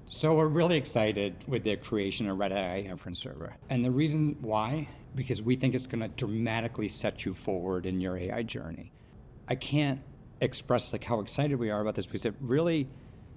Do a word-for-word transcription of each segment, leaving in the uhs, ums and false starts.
So we're really excited with the creation of Red Hat A I Inference Server. And the reason why, because we think it's going to dramatically set you forward in your A I journey. I can't express like how excited we are about this because it really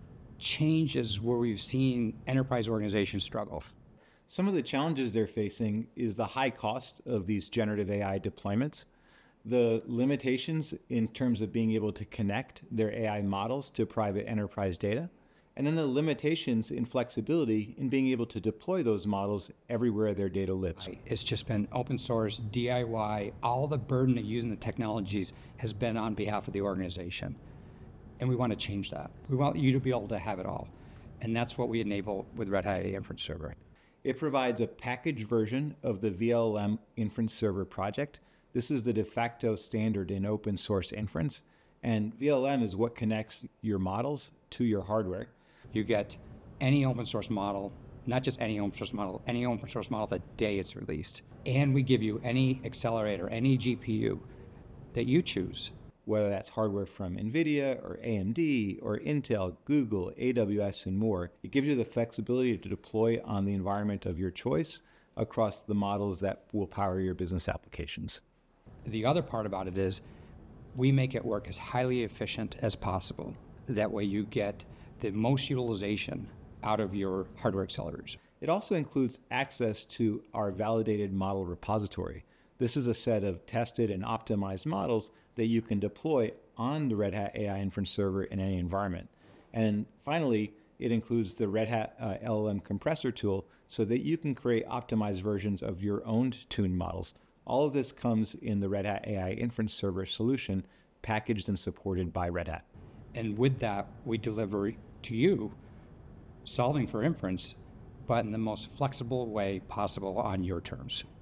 changes where we've seen enterprise organizations struggle. Some of the challenges they're facing is the high cost of these generative A I deployments, the limitations in terms of being able to connect their A I models to private enterprise data, and then the limitations in flexibility in being able to deploy those models everywhere their data lives. It's just been open source, D I Y, all the burden of using the technologies has been on behalf of the organization. And we want to change that. We want you to be able to have it all. And that's what we enable with Red Hat Inference Server. It provides a packaged version of the V L L M Inference Server project. This is the de facto standard in open source inference. And V L L M is what connects your models to your hardware. You get any open source model, not just any open source model, any open source model the day it's released. And we give you any accelerator, any G P U that you choose. Whether that's hardware from NVIDIA or A M D or Intel, Google, A W S, and more. It gives you the flexibility to deploy on the environment of your choice across the models that will power your business applications. The other part about it is we make it work as highly efficient as possible. That way you get the most utilization out of your hardware accelerators. It also includes access to our validated model repository. This is a set of tested and optimized models that you can deploy on the Red Hat A I Inference Server in any environment. And finally, it includes the Red Hat uh, L L M Compressor Tool so that you can create optimized versions of your own tuned models. All of this comes in the Red Hat A I Inference Server solution, packaged and supported by Red Hat. And with that, we deliver to you solving for inference, but in the most flexible way possible on your terms.